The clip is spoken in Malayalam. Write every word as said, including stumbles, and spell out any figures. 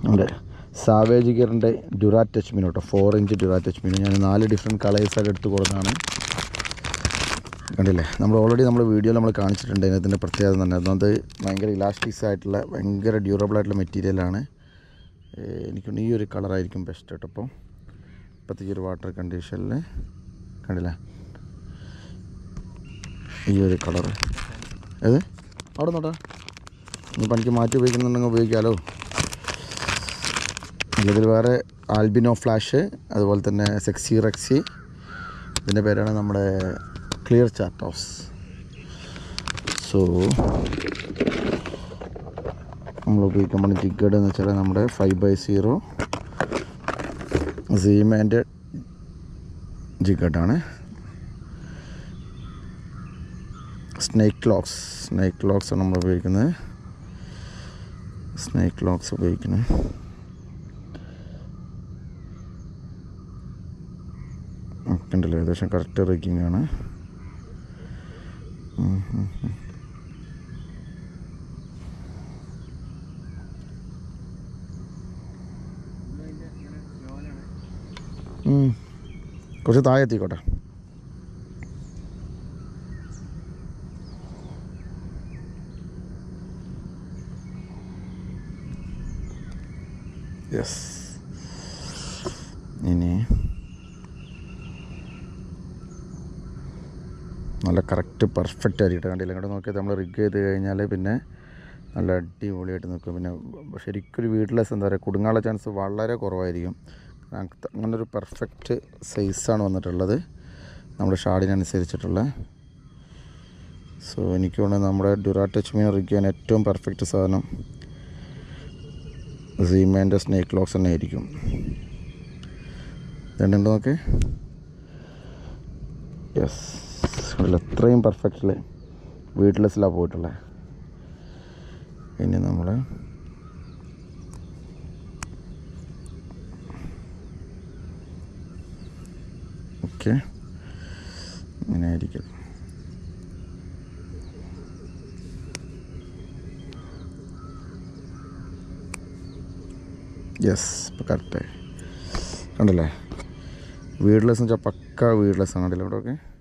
ഉണ്ട് സാവേജ് ഗിയറിൻ്റെ ഡ്യൂറാടെച്ച് മിനോ കേട്ടോ. ഫോർ ഇഞ്ച് ഡ്യൂറാടെച്ച് മിനോ. ഞാൻ നാല് ഡിഫറെൻറ്റ് കളേഴ്സായിട്ട് എടുത്ത് കൊടുക്കുന്നതാണ്. കണ്ടില്ലേ, നമ്മൾ ഓൾറെഡി നമ്മുടെ വീഡിയോയിൽ നമ്മൾ കാണിച്ചിട്ടുണ്ട്. ഇതിൻ്റെ പ്രത്യേകത തന്നെ അത് ഭയങ്കര ഇലാസ്റ്റിക്സ് ആയിട്ടുള്ള ഭയങ്കര ഡ്യൂറബിൾ ആയിട്ടുള്ള മെറ്റീരിയലാണ്. എനിക്കുണ്ട് ഈ ഒരു കളറായിരിക്കും ബെസ്റ്റ് കേട്ടോ. അപ്പോൾ ഇപ്പോഴത്തെ ഈ ഒരു വാട്ടർ കണ്ടീഷനിൽ കണ്ടില്ലേ ഈ ഒരു കളർ ഏത് അവിടെ നോട്ടാ. ഇനി പണിക്ക് മാറ്റി ഉപയോഗിക്കുന്നുണ്ടെങ്കിൽ ഉപയോഗിക്കാമല്ലോ. ഇതിൽ വേറെ ആൽബിനോ ഫ്ലാഷ്, അതുപോലെ തന്നെ സെക്സി റെക്സി, ഇതിൻ്റെ പേരാണ് നമ്മുടെ ക്ലിയർ ചാർട്ടോസ്. സോ നമ്മൾ ഉപയോഗിക്കാൻ പോകുന്ന ജിഗഡ് എന്ന് വെച്ചാൽ നമ്മുടെ ഫൈവ് ബൈ സീറോ സീമാൻ്റെ ജിഗഡാണ്. സ്നേക്ക് ലോക്സ് സ്നേക്ക് ലോക്സ് ആണ് നമ്മൾ ഉപയോഗിക്കുന്നത്. സ്നേക്ക് ലോക്സ് ഉപയോഗിക്കുന്നത് ഉണ്ടല്ലോ, ഏകദേശം കറക്റ്റ് റിക്കിംഗ് ആണ്. കുറച്ച് താഴെ എത്തിക്കോട്ടെ. യെസ്. ഇനി നല്ല കറക്റ്റ് പെർഫെക്റ്റ് ആയിട്ട് കണ്ടില്ല. ഇങ്ങോട്ട് നോക്കിയാൽ നമ്മൾ റിഗ് ചെയ്ത് കഴിഞ്ഞാൽ പിന്നെ നല്ല അടിപൊളിയായിട്ട് നിൽക്കും. പിന്നെ ശരിക്കൊരു വീട്ടിലെസ് എന്താ പറയുക, കുടുങ്ങാനുള്ള ചാൻസ് വളരെ കുറവായിരിക്കും. അങ്ങനൊരു പെർഫെക്റ്റ് സൈസാണ് വന്നിട്ടുള്ളത് നമ്മുടെ ഷാഡിനനുസരിച്ചിട്ടുള്ള. സോ എനിക്ക് തോന്നുന്നത് നമ്മുടെ ഡ്യൂറാടെച്ച് മീൻ റിഗ് ചെയ്യാൻ ഏറ്റവും പെർഫെക്റ്റ് സാധനം സീമാൻ്റെ സ്നേക്ക് ലോക്സ് തന്നെ ആയിരിക്കും. രണ്ടുണ്ടോ നോക്കേ. യെസ്, എത്രയും പെർഫെക്റ്റില് വീട്ടിലെസ്സിലാണ് പോയിട്ടുള്ളത്. ഇനി നമ്മൾ ഓക്കെ ഇങ്ങനെ ആയിരിക്കും. യെസ്, ഇപ്പോൾ കറക്റ്റായി കണ്ടല്ലേ. വീഡ്ലെസ് എന്ന് വെച്ചാൽ പക്ക വീഡ്ലെസ് ആണ്. കണ്ടില്ല ഇവിടെ ഒക്കെ.